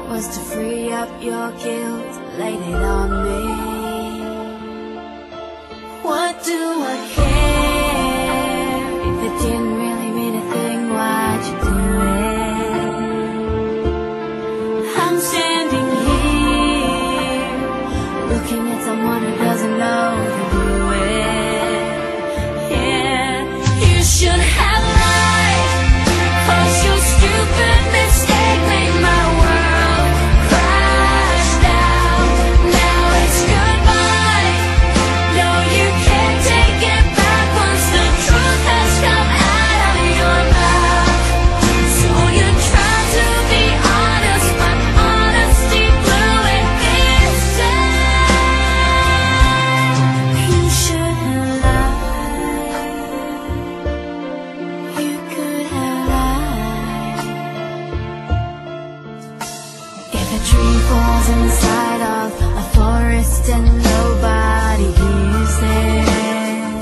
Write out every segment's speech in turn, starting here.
was to free up your guilt, laid it on me. What do I care? If it didn't really mean a thing, why'd you do it? I'm standing here, looking at someone who doesn't know to do it. Yeah, you should have lied, 'cause your stupid mistake made my world crash down. Now it's goodbye. No, you can't take it back once the truth has come out of your mouth. So you try to be honest, but honesty blew it this time. You should have lied. You could have lied. If a tree falls inside of a forest and nobody hears it,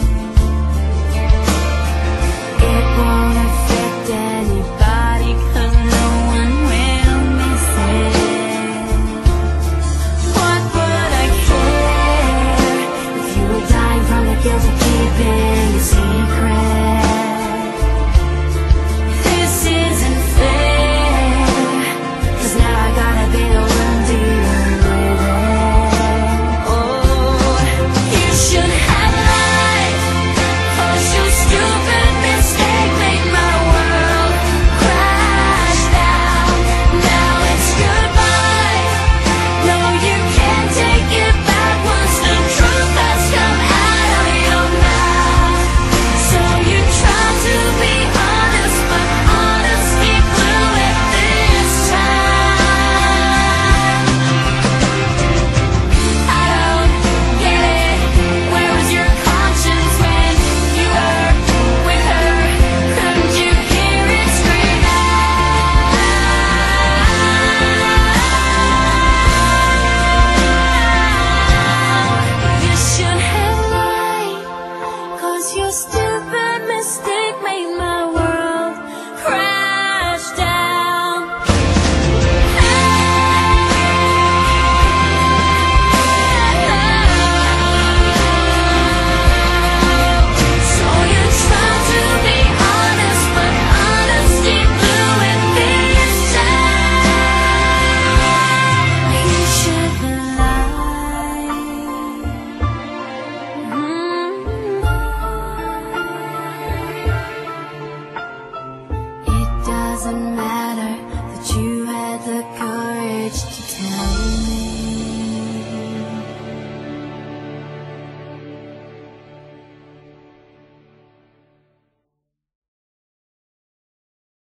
it won't affect anybody, 'cause no one will miss it. What would I care if you were dying from the guilt of keeping a secret? This isn't fair, 'cause now I gotta be the one dealing with it. Oh, you should have lied, 'cause your stupid mistake made my world crash down. Now it's goodbye. No, you can't take it back once the truth has come out of your mouth. So you try to be honest, but honesty blew it this time. I don't get it. Where was your conscience when you were with her? Couldn't you hear it scream out? You should have lied, 'cause your stupid mistake made my world crash down. So you try to be honest, but honesty blew it this time. You should have lied. It doesn't matter that you